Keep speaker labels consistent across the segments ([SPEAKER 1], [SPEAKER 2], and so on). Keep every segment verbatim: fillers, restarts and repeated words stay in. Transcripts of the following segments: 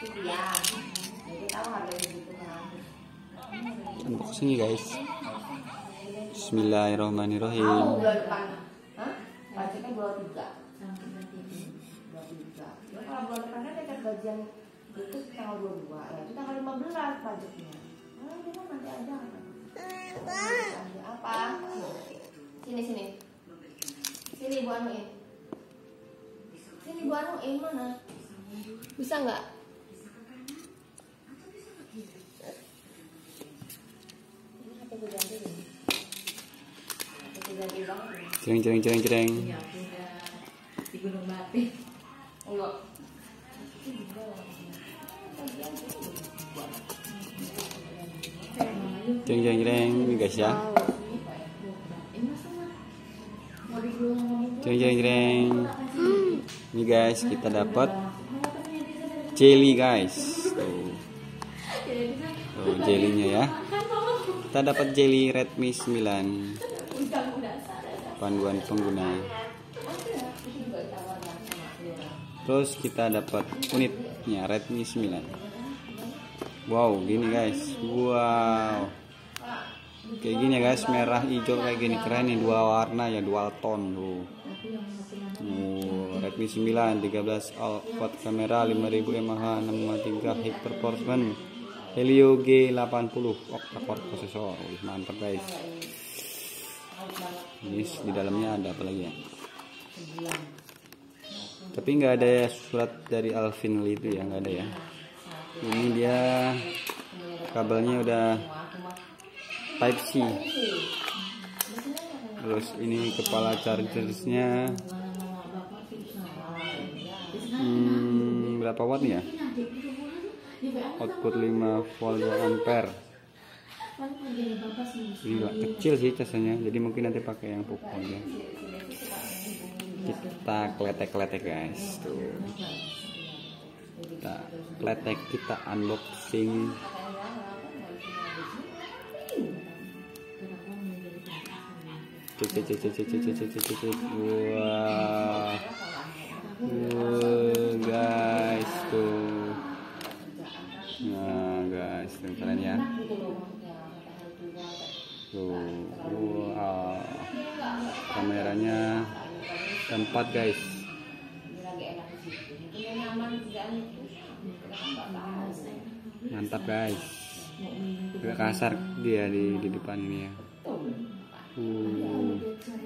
[SPEAKER 1] Unboxing ya guys. Bismillahirrahmanirrahim.
[SPEAKER 2] Budgetnya dua puluh tiga. dua puluh tiga. Ya kalau bulan depan kan ada gajian itu tanggal dua puluh dua. Ya itu tanggal lima belas budgetnya. Nah, kita nanti aja. Apa? Sini sini. Sini Bu anuin. Sini Bu anuin mana? Bisa nggak? Ini H P gue ganti nih. H P gue ganti banget.
[SPEAKER 1] Cereng cereng cereng cereng.
[SPEAKER 2] Iya, udah di Gunung Mati. Enggak.
[SPEAKER 1] Cereng cereng cereng ini guys ya. Cereng cereng cereng. Ini guys kita dapat jelly guys. Tuh. Tuh jelinya ya. Kita dapat jelly Redmi sembilan. Panduan pengguna. Terus kita dapat unitnya Redmi sembilan. Wow, gini guys. Wow. Kayak gini ya guys, merah hijau kayak gini, keren nih, dua warna ya, dual tone tuh. Oh, Redmi sembilan tiga belas quad kamera lima ribu mAh enam koma tiga hyper performance Helio G delapan puluh octa-core prosesor. Wih, mantap guys. Ini di dalamnya ada apa lagi ya? Tapi nggak ada surat dari Alvin Lee itu ya, nggak ada ya. Ini dia kabelnya udah Type C. Terus ini kepala chargersnya hmm, berapa watt nih ya? Output lima volt dua ampere. Gila, kecil sih casanya, jadi mungkin nanti pakai yang pokok aja. Kita kletek-kletek guys, tuh. Kita kletek, kita unboxing. Cek cek cek cek cek cek cek cek cek cek. Wah, wow, guys tuh. Nah guys, tuh keren ya. Tuh, wow, kameranya empat guys. Mantap guys. Agak kasar dia di di depan ini ya. Uh.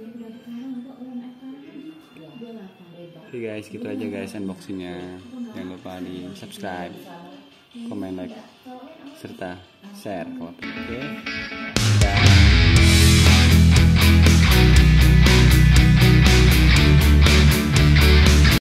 [SPEAKER 1] Oke guys, gitu aja guys unboxingnya. Jangan lupa di subscribe, komen, like, serta share kalau perlu. Oke.